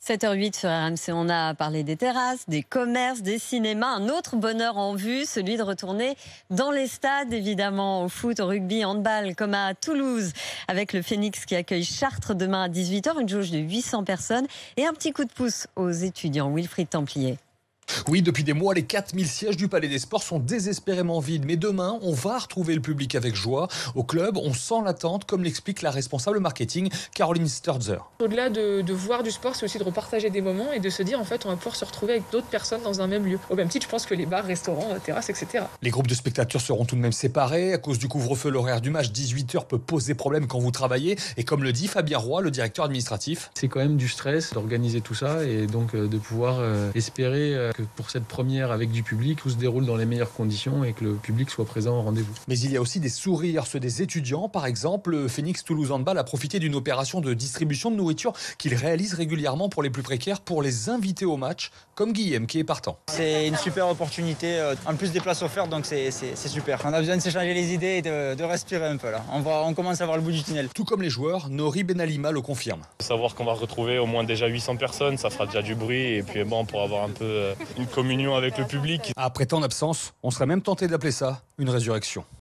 7h08 sur RMC, on a parlé des terrasses, des commerces, des cinémas. Un autre bonheur en vue, celui de retourner dans les stades, évidemment, au foot, au rugby, handball, comme à Toulouse, avec le Phoenix qui accueille Chartres demain à 18h, une jauge de 800 personnes et un petit coup de pouce aux étudiants. Wilfried Templier. Oui, depuis des mois, les 4000 sièges du Palais des Sports sont désespérément vides. Mais demain, on va retrouver le public avec joie. Au club, on sent l'attente, comme l'explique la responsable marketing, Caroline Sturzer. Au-delà de voir du sport, c'est aussi de repartager des moments et de se dire, en fait, on va pouvoir se retrouver avec d'autres personnes dans un même lieu. Au même titre, je pense que les bars, restaurants, terrasses, etc. Les groupes de spectateurs seront tout de même séparés. À cause du couvre-feu, l'horaire du match, 18h, peut poser problème quand vous travaillez. Et comme le dit Fabien Roy, le directeur administratif. C'est quand même du stress d'organiser tout ça et donc de pouvoir espérer que pour cette première avec du public, tout se déroule dans les meilleures conditions et que le public soit présent au rendez-vous. Mais il y a aussi des sourires, ceux des étudiants. Par exemple, le Phoenix Toulouse Handball a profité d'une opération de distribution de nourriture qu'il réalise régulièrement pour les plus précaires, pour les inviter au match, comme Guillaume qui est partant. C'est une super opportunité, en plus des places offertes, donc c'est super. On a besoin de s'échanger les idées et de respirer un peu là. On commence à voir le bout du tunnel. Tout comme les joueurs, Nori Benalima le confirme. Savoir qu'on va retrouver au moins déjà 800 personnes, ça fera déjà du bruit et puis bon, pour avoir un peu une communion avec le public. Après tant d'absence, on serait même tenté d'appeler ça une résurrection.